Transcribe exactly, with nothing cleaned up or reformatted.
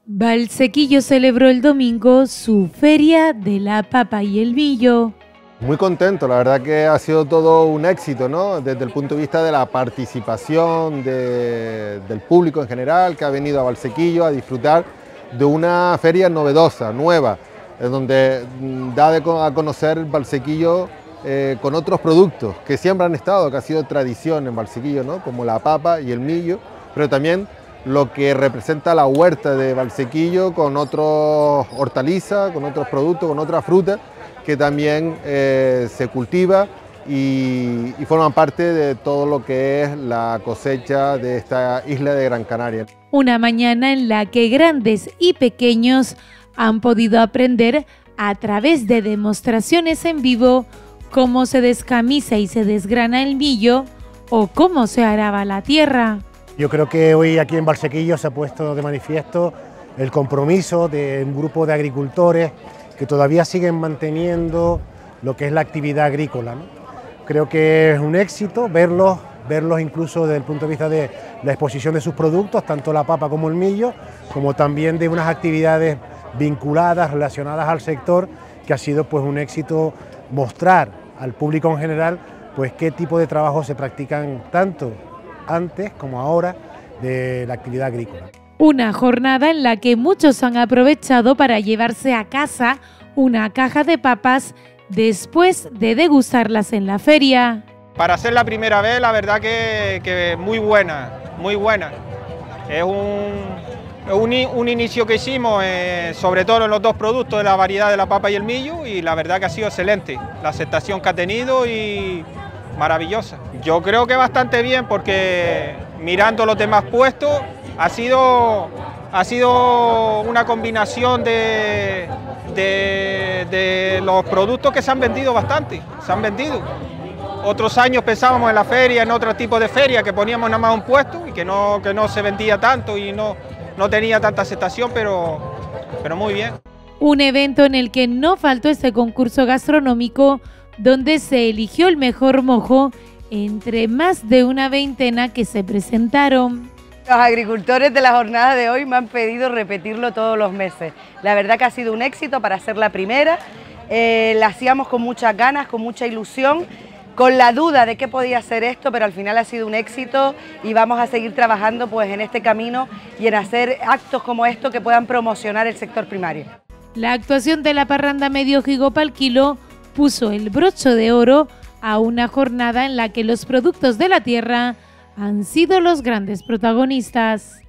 Valsequillo celebró el domingo su Feria de la Papa y el Millo. Muy contento, la verdad que ha sido todo un éxito, ¿no? Desde el punto de vista de la participación de, del público en general que ha venido a Valsequillo a disfrutar de una feria novedosa, nueva, en donde da de, a conocer Valsequillo eh, con otros productos que siempre han estado, que ha sido tradición en Valsequillo, ¿no? Como la papa y el millo, pero también lo que representa la huerta de Valsequillo con otros hortalizas, con otros productos, con otras frutas que también eh, se cultiva y, y forman parte de todo lo que es la cosecha de esta isla de Gran Canaria. Una mañana en la que grandes y pequeños han podido aprender a través de demostraciones en vivo cómo se descamisa y se desgrana el millo o cómo se araba la tierra. Yo creo que hoy aquí en Valsequillo se ha puesto de manifiesto el compromiso de un grupo de agricultores que todavía siguen manteniendo lo que es la actividad agrícola, ¿no? Creo que es un éxito verlos, verlos incluso desde el punto de vista de la exposición de sus productos, tanto la papa como el millo, como también de unas actividades vinculadas, relacionadas al sector, que ha sido pues un éxito mostrar al público en general pues qué tipo de trabajos se practican tanto antes como ahora de la actividad agrícola. Una jornada en la que muchos han aprovechado para llevarse a casa una caja de papas después de degustarlas en la feria. Para ser la primera vez, la verdad que, que muy buena, muy buena. Es un, un, un inicio que hicimos, eh, sobre todo en los dos productos de la variedad de la papa y el millo, y la verdad que ha sido excelente. La aceptación que ha tenido y maravillosa. Yo creo que bastante bien porque mirando los demás puestos ha sido, ha sido una combinación de, de, de los productos que se han vendido bastante, se han vendido. Otros años pensábamos en la feria, en otro tipo de feria, que poníamos nada más un puesto y que no, que no se vendía tanto y no, no tenía tanta aceptación, pero, pero muy bien. Un evento en el que no faltó este concurso gastronómico donde se eligió el mejor mojo entre más de una veintena que se presentaron. Los agricultores de la jornada de hoy me han pedido repetirlo todos los meses. La verdad que ha sido un éxito para ser la primera, eh, la hacíamos con muchas ganas, con mucha ilusión, con la duda de qué podía ser esto, pero al final ha sido un éxito y vamos a seguir trabajando pues en este camino y en hacer actos como estos que puedan promocionar el sector primario. La actuación de la parranda Medio Higo pal Kilo puso el broche de oro a una jornada en la que los productos de la tierra han sido los grandes protagonistas.